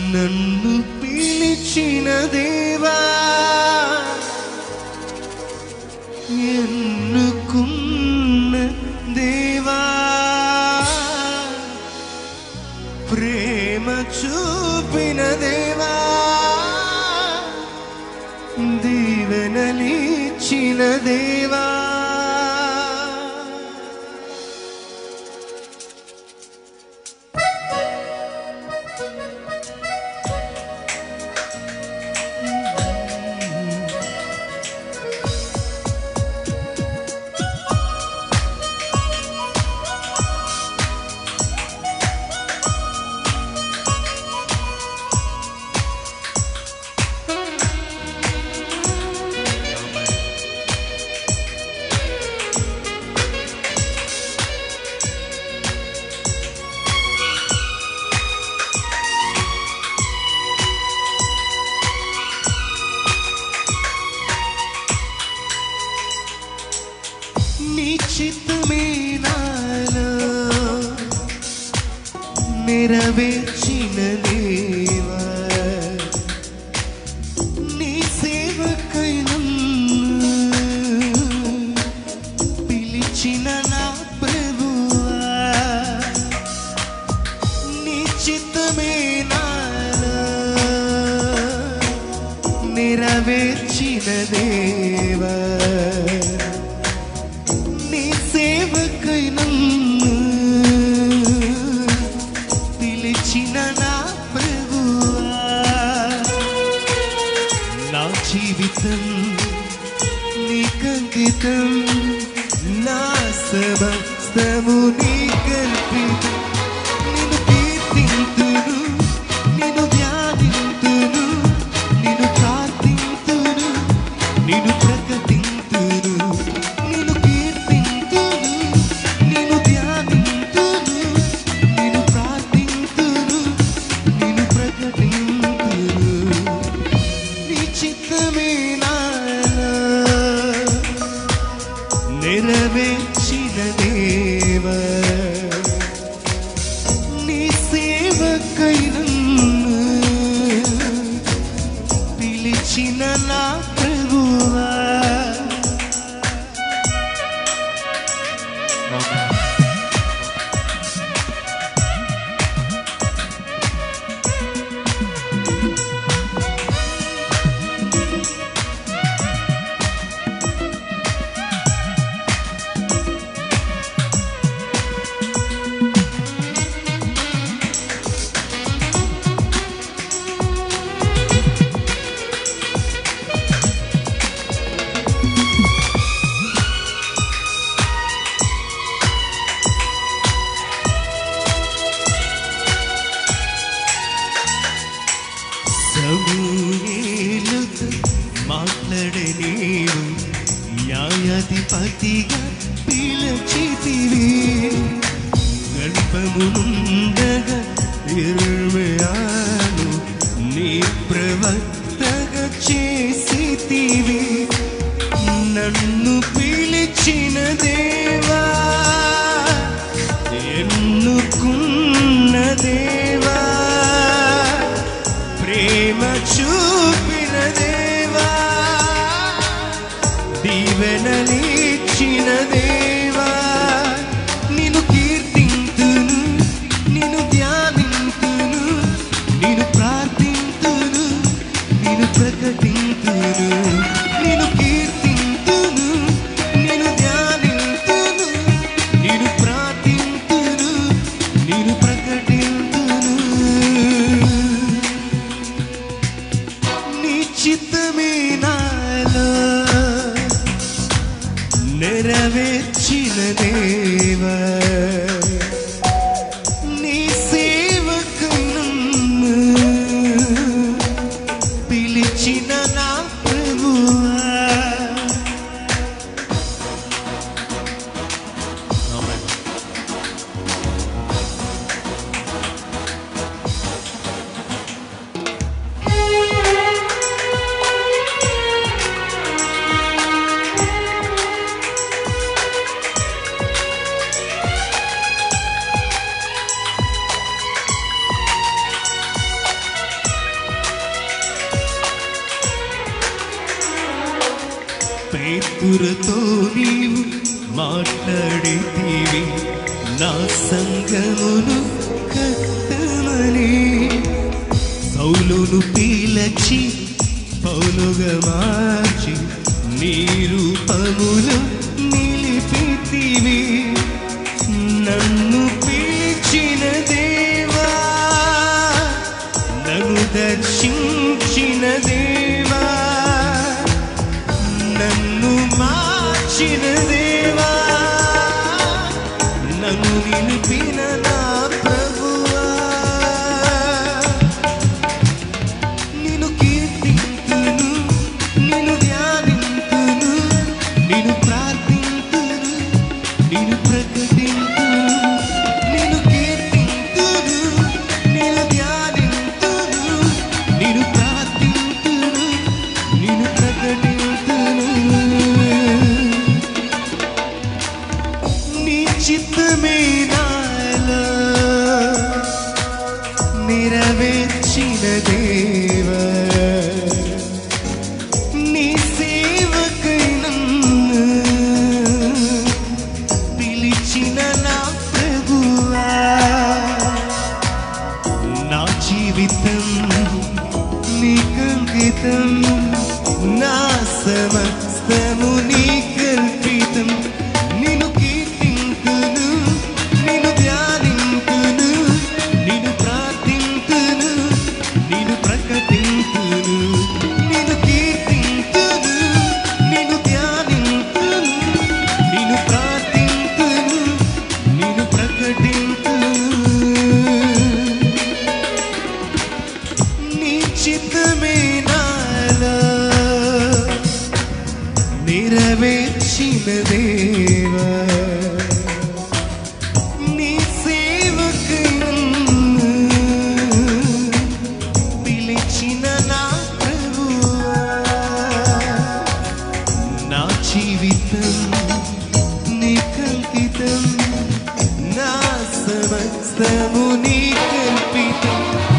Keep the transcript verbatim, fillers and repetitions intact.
నన్ను పిలిచిన దేవా, ఎన్నుకున్న దేవా, ప్రేమ చూపిన దేవా, దీవెనలిచ్చిన దేవా, చిత్తమే నాలో నెరవేర్చిన దేవా, నీ సేవకై నన్ను పిలిచిన నా ప్రభువా, నీ చిత్తమే నాలో నెరవేర్చిన దేవా, సేవకై నన్ను పిలిచిన నా ప్రభువా, నా జీవితం నీకంకితం, నా సమస్తము నీకర్పితం, నిన్ను కీర్తింతును, నిన్ను ధ్యానింతును, నిన్ను ప్రార్థింతును, నిన్ను ప్రకటింతును, నెరవేర్చిన దేవా, నీ సేవకై నన్ను పిలిచిన నా ప్రభువా. మాట్లాడే నీవు న్యాయాధిపతిగా పిలిచితివి, గల్పముండగా ఇర్మయాను నీ ప్రవక్తగా చేసితివి, నన్ను పిలిచిన దేవా, ఎన్నుకున్న దేవా, ప్రేమ చూపిన దేవా, దీవెనలిచ్చిన దేవా, నిన్ను కీర్తింతును, నిన్ను ధ్యానింతును, నిన్ను ప్రార్థింతును, నిన్ను ప్రకటింతును, నిన్ను కీర్తింతును, నిన్ను ధ్యానింతును, నిన్ను ప్రార్థింతును, నిన్ను ప్రకటింతును, నీ చిత్తమే నాలో నెరవేర్చిన దేవా, నీ సేవకై నన్ను పిలిచిన నా ప్రభువా. పేతురుతో నీవు మాట్లాడితివి నా సంగమును కట్టమని. సౌలును పీలచి పౌలుగా మార్చి నీ రూపమును నిలిపితివి. నన్ను పిలిచిన దేవా, నన్ను దర్శించిన దేవా, నన్ను మార్చిన దేవా, నన్ను నిలిపిన నా ప్రభువా. నిన్ను కీర్తింతును, నిన్ను ధ్యానింతును, నిన్ను ప్రార్థింతును, నిన్ను ప్రకటింతును. నిన్ను కీర్తింతును, నిన్ను ధ్యానింతును, నిన్ను ప్రార్థింతును, నిన్ను ప్రకటింతును. నీ చిత్తమే నాలో నెరవేర్చిన దేవా, నీ సేవకై నన్ను పిలిచిన నా ప్రభువా. నా జీవితం నీకంకితం, నా సమస్తము నీకల్పితం. నిన్ను కీర్తింతును, నిన్ను ధ్యానింతును, నిన్ను ప్రార్థింతును, నిన్ను ప్రకటింతును. నిన్ను కీర్తింతును, నిన్ను ధ్యానింతును, నిన్ను ప్రార్థింతును, నిన్ను ప్రకటింతును. నీ చిత్తమే నాలో నెరవేర్చిన దేవా, నీ సేవకై నన్ను పిలిచిన నా ప్రభువా. నా జీవితం నీకంకితం, నా సమస్తము నీకల్పితం.